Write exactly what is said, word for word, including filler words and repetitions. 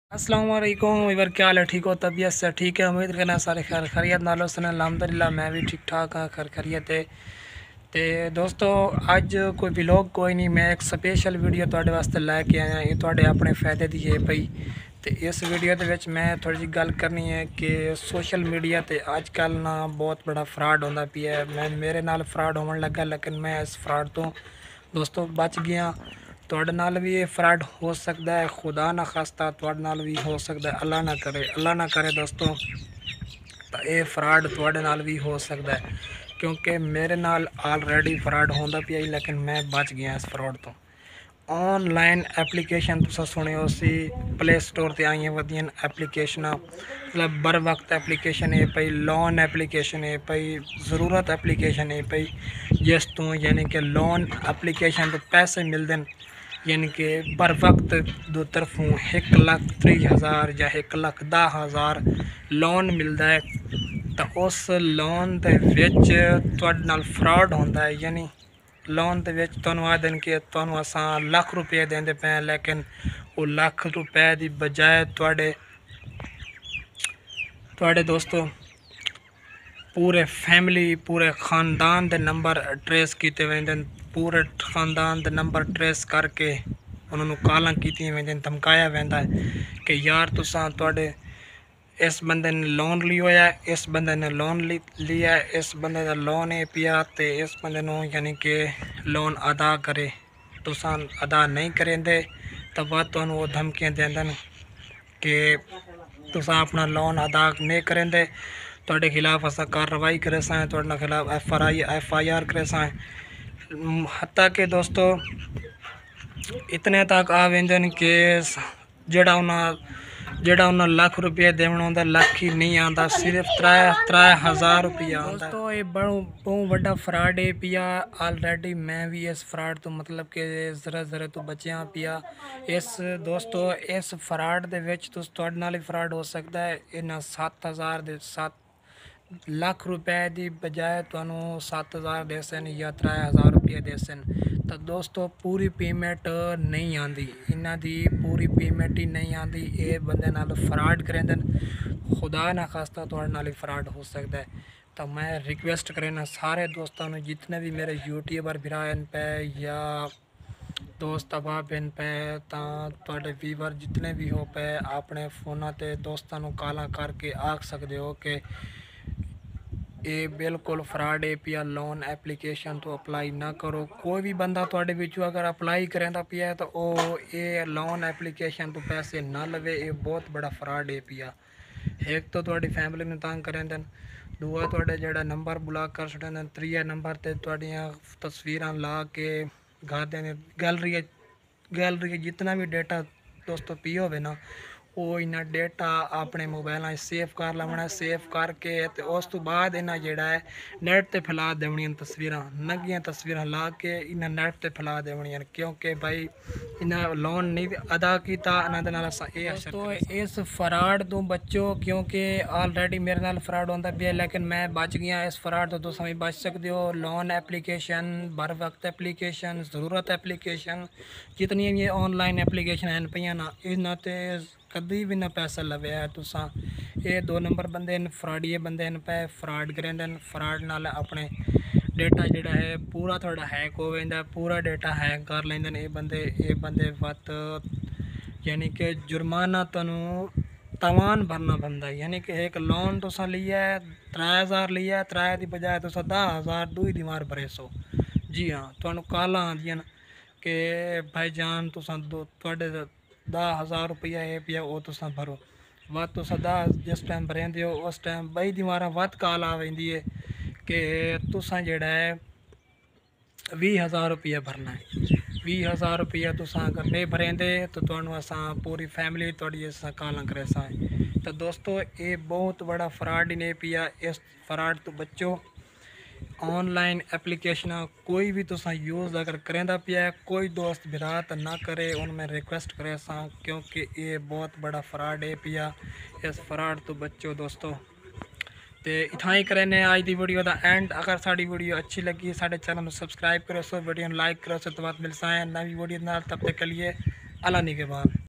अस्सलाम वालेकुम। इवर क्या हाल है? ठीक हो? तबीयत से ठीक है? उम्मीद करना सारे खैर खैरियत नालो सुन। अल्हम्दुलिल्लाह मैं भी ठीक ठाक हाँ, खैर खैरियत है। तो दोस्तों अज कोई व्लॉग कोई नहीं, मैं एक स्पेशल वीडियो तुहाडे वास्ते लैके आया। ये तुहाडे अपने फायदे दी है पई। तो इस वीडियो दे विच मैं थोड़ी जी गल करनी है कि सोशल मीडिया ते अजकल ना बहुत बड़ा फ्रॉड होंदा पिया है। मैं मेरे नाल फ्रॉड होने लगा, लेकिन मैं इस फ्रॉड तो दोस्तों बच गया। तुहाडे नाल भी ये फ्रॉड हो सकता है, खुदा ना खास्ता तुहाडे नाल भी हो सकता है। अल्लाह ना करे, अल्लाह ना करे दोस्तों, तो ये फ्रॉड तुहाडे नाल भी हो सकता है, क्योंकि मेरे नाल ऑलरेडी फ्रॉड होंदा पिया, लेकिन मैं बच गया इस फ्रॉड तो। ऑनलाइन एप्लीकेशन तुस सुनियो सी, प्ले स्टोर ते आइए वधियन एप्लीकेशन, मतलब बर वक्त एप्लीकेशन है पई, लोन एप्लीकेशन है पई, ज़रूरत एप्लीकेशन है पई, जिस तू यानी कि लोन एप्लीकेशन तो पैसे मिलते हैं, यानी कि बर वक्त दो तरफों एक लख त्री हज़ार या एक लख दस हज़ार लोन मिलता है। तो उस लोन के विच तुहाडे नाल फ्रॉड होंदा है। यानी लोन के विच तुहानूं आखदे कि तुहानूं असां लख रुपये देंदे पे, लेकिन वो लख रुपए की बजाय तुहाडे तुहाडे दोस्तों पूरे फैमिली पूरे ख़ानदान के नंबर ट्रेस किए वेंदे। पूरे ख़ानदान के नंबर ट्रेस करके उन्होंने कालां कीतियां वेंदियां, धमकाया वेंदा है कि यार तुसां तुहाडे इस बंदे ने लोन लिया है, इस बंदे ने लोन ली लिया है, इस बंदे का लोन है पिया, तो इस बंदे नूं यानी कि लोन अदा करे, तुसां अदा नहीं करेंदे तो बाद तुहानूं वो धमकियां देंदे कि तुसां अपना लोन अदा नहीं करेंदे, तुहाडे खिलाफ असां कार्रवाई करे सां, तुहाडे खिलाफ F R I F I R करे सां। हत्ता कि दोस्तों इतने तक आ वेंदे कि जेड़ा उन्हें जेड़ा उन्हें लख रुपये देना होंदा, लख ही नहीं आता, सिर्फ त्रै त्रै हज़ार रुपया आता। दोस्तों ये बड़ो बहुत बड़ा फ्रॉड है पिया। ऑलरेडी मैं भी इस फ्रॉड तो मतलब कि जरा जरा तो बचिया पिया। इस दोस्तों इस फ्रॉड दे विच तुस तुहाडे नाल ही फ्रॉड हो सकता है। इन्हें सत्त हज़ार दे सत्त लख रुपए की बजाय तुहानूं सत्त हज़ार देसन या त्रै हज़ार रुपये देसन। तो दोस्तों पूरी पेमेंट नहीं आती, इन्हां दी पूरी पेमेंट ही नहीं आती। ये बंदे नाल फ्रॉड करेंदे, खुदा ना खास्ता तुहाडे नाल ही फ्रॉड हो सकता है। तो मैं रिक्वेस्ट करेना सारे दोस्तों ने, जितने भी मेरे यूट्यूबर भरान पे या दोस्त अहबाब पे, तुहाडे व्यूवर जितने भी हो पे, अपने फोना ते दोस्तों को काला करके आख सकते हो कि ये बिल्कुल फ्रॉड है पिया। लोन एप्लीकेशन तो अप्लाई ना करो। कोई भी बंदा तुहाडे विचों अगर अप्लाई करेंदा पिया तो ओ ये लोन एप्लीकेशन तो पैसे ना लवे। ये बहुत बड़ा फ्रॉड है पिया। एक तो तुहाडी फैमिली में तंग करेंदे, दूआ तुहाडे जेड़ा नंबर ब्लॉक कर छड़ेंदे, त्रीया नंबर ते तुहाडियां तस्वीरां ला के घर दे गैलरी गैलरी जितना भी डेटा दोस्तों पी होवे ना, वो इन्ना डेटा अपने मोबाइल सेव कर लवना। सेव करके तो उस तो बाद इन्हें जेड़ा है नैट ते फैला देवनियां तस्वीरां, नंगियां तस्वीरां ला के इन्हें नैट ते फैला देवनियां, क्योंकि भाई इन्हें लोन नहीं अदा किया। दोस्तों इस फ्रॉड तो बचो, क्योंकि ऑलरेडी मेरे नाल फ्रॉड होंदा पिया, लेकिन मैं बच गया इस फ्रॉड तो। तुम भी बच सकते हो। लोन एप्लीकेशन, बर वक्त एप्लीकेशन, ज़रूरत एप्लीकेशन, जितनी भी ऑनलाइन एप्लीकेशन हैं पे ना, इन्हों ते कभी भी ना पैसा लवे है। तुसा ये दो नंबर बंदे न, फ्रॉडिये बंदे न पे फ्रॉड करेंदे, फ्रॉड नाल अपने डेटा जोड़ा है पूरा थोड़ा हैक हो जाता, पूरा डेटा हैक कर लेंदे ये बंदे। ये बंदे वत यानी कि जुर्माना तुहानूं तवान भरना पैंदा। यानी कि एक लोन तुसा लिया है त्रै हज़ार लिया, त्रै की बजाय तुसा दस हज़ार दुई दीवार भरे सो। जी हाँ, तुहानूं कालां आंदियां कि भाई जान तुसा दो तुहाडे दस हज़ार रुपया है पिया, वो तुसा भरो। वत तुसा दस जिस टाइम भरेंदे हो उस टाइम बई दीवारां वत काल आ वेंदी है कि तुसा जेड़ा है भी हज़ार रुपया भरना है। भी हज़ार रुपया तुसा अगर नहीं भरेंदे तो तुहानूं असां पूरी फैमिली तुहाडी असां कालां करे सां। तो दोस्तों ये बहुत बड़ा फ्रॉड ही नहीं पिया। इस फ्रॉड तो बचो। ऑनलाइन एप्लीकेशन कोई भी तुसा यूज़ अगर करेंदा पिया, कोई दोस्त बिरा तो ना करे, उनमें रिक्वेस्ट करे सा, क्योंकि ये बहुत बड़ा फ्रॉड है पिया। इस फ्रॉड तो बचो दोस्तों। तो इतना ही करें आज की वीडियो का एंड। अगर साड़ी वीडियो अच्छी लगी साढ़े चैनल में सब्सक्राइब करो, सो वीडियो लाइक करो, सो तो बात मिलता है नवी वीडियो। तब तक के लिए अल्लाह निगहबान।